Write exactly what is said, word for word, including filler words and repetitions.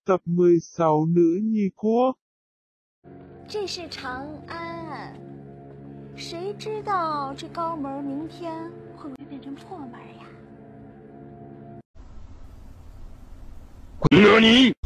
Tập mười sáu Nữ nhi quốc。 这是长安，谁知道这高门明天会不会变成破门呀？ 何